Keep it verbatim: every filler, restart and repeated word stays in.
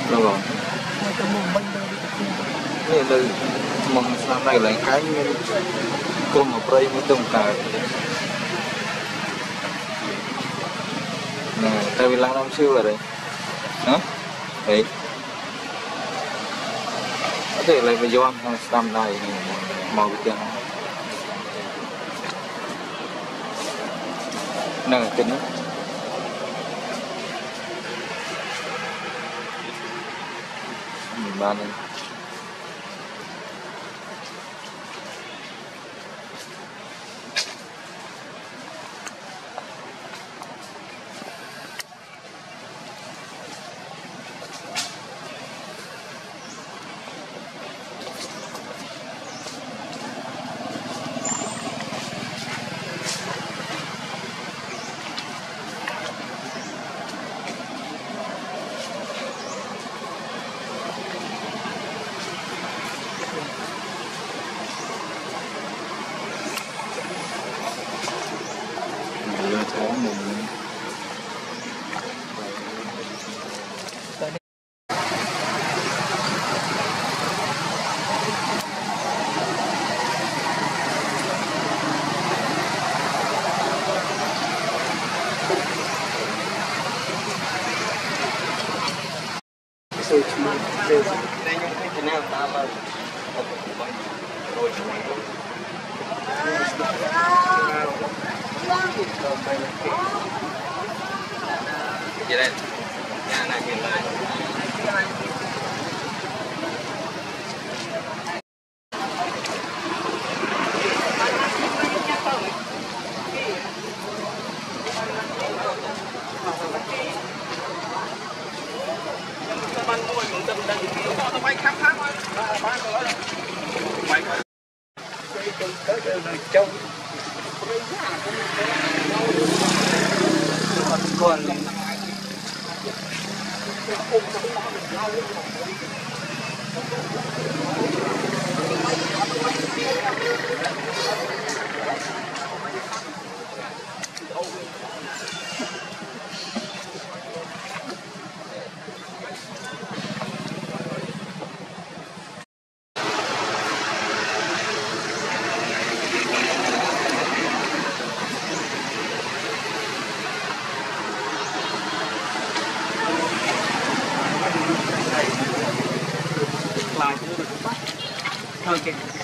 đâu rồi đây là mong năm nay lại cái cùng một cây mới tung cả nè tại vì lang năm xưa rồi đấy hả đấy có thể lại phải do năm này màu tiền nè kính ba này gì đây nhà này hiện lại còn okay.